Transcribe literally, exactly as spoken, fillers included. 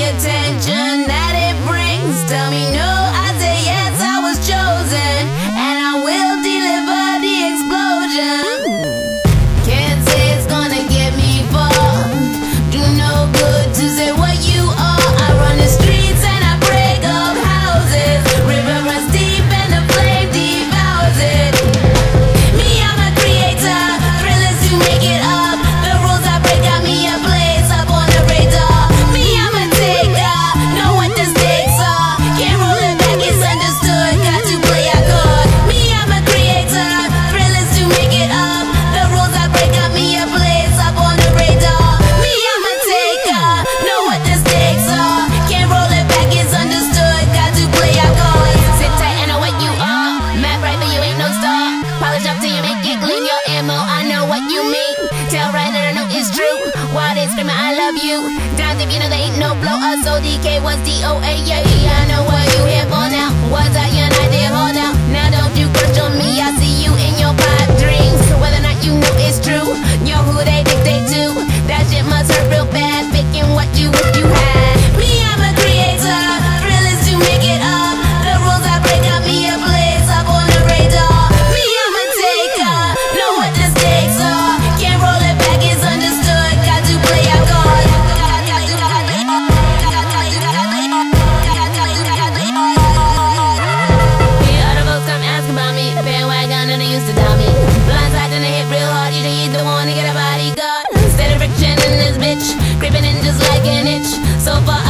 attention that it brings. Tell me no, I say yes, I was chosen, and I will deliver the explosion. Can't say it's gonna get me far. Do no good to say what you are. I run the streets and I break up houses. River runs deep and the flame devours it. Me, I'm a creator, thrill is to make it up. The rules I break got me a place up on the radar. Me, I'm a taker, know what the stakes are. Can't roll it back, it's understood, got to play a card. Me, I'm a creator, thrill is to make it up. The rules I break got me a place up on the radar. Me, I'm a taker, know what the stakes are. Can't roll it back, it's understood, got to play a card. Sit tight and know what you are. Map right but you ain't no star. Polish up till you make it gleam your ammo. I know what you mean. Tell right and I know it's true. Why they screaming I love you? Down deep you know there ain't no blow up. So D K was D O A. Yeah, yeah, I know what you here for now. Was I united hold out? Now don't you crush on me. I see you in your pipe dreams. Whether or not you know it's true, yo, who they dictate to. That shit must hurt real bad. Picking what you wish you had. Me, I'm a creator. Thrill is to make it up. The rules I break got me a place up on the radar. Me, I'm a taker. Know what the stakes are. Can't roll it back, it's understood. Got to play our cards. Yeah, other folks come asking about me. Bandwagon and they used to doubt me. Blindside and they hit real hard. You think you the one to get a bodyguard. Steady friction in this bitch, creeping in just like an itch. So far